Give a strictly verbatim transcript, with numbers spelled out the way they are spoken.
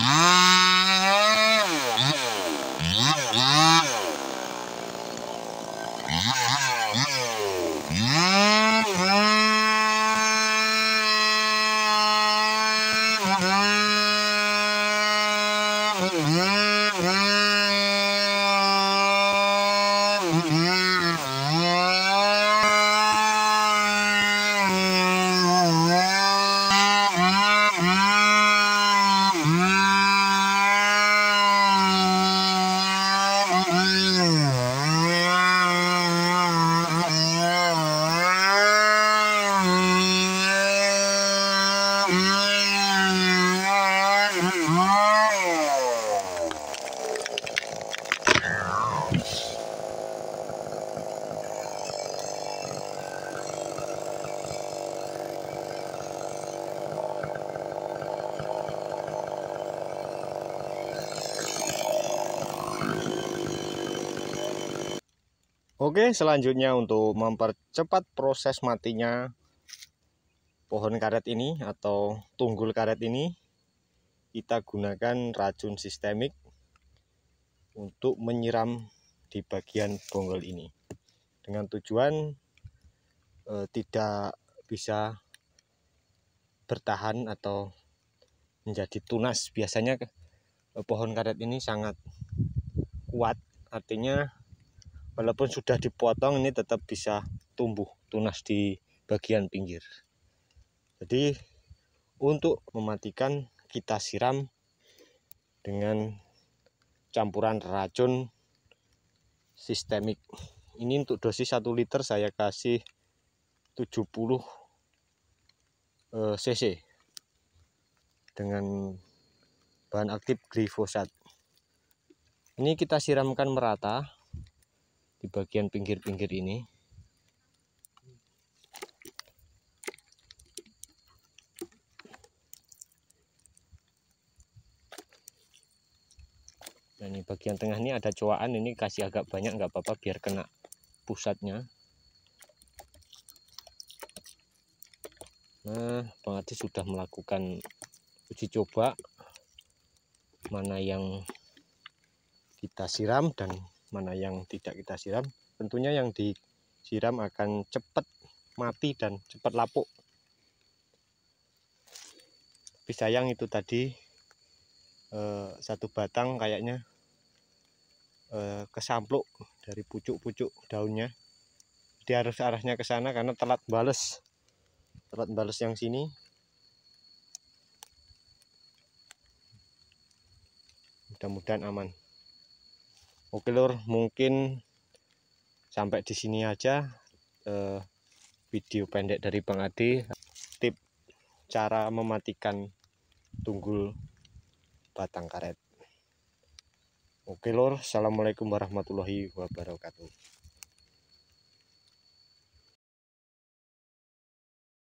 Oke, selanjutnya untuk mempercepat proses matinya pohon karet ini atau tunggul karet ini, kita gunakan racun sistemik untuk menyiram di bagian bonggol ini dengan tujuan eh, tidak bisa bertahan atau menjadi tunas. Biasanya eh, pohon karet ini sangat kuat, artinya walaupun sudah dipotong ini tetap bisa tumbuh tunas di bagian pinggir. Jadi untuk mematikan kita siram dengan campuran racun sistemik. Ini untuk dosis satu liter saya kasih tujuh puluh cc dengan bahan aktif glifosat. Ini kita siramkan merata di bagian pinggir-pinggir ini. Nah, ini bagian tengah ini ada coaan, ini kasih agak banyak nggak apa-apa biar kena pusatnya. Nah, Bang Adi sudah melakukan uji coba mana yang kita siram dan mana yang tidak kita siram. Tentunya yang disiram akan cepat mati dan cepat lapuk. Tapi sayang itu tadi eh, satu batang kayaknya eh, kesampluk dari pucuk-pucuk daunnya. Dia harus arahnya ke sana karena telat bales. Telat bales yang sini. Mudah-mudahan aman. Oke lur, mungkin sampai di sini aja eh, video pendek dari Bang Adi, tip cara mematikan tunggul batang karet. Oke lur, assalamualaikum warahmatullahi wabarakatuh.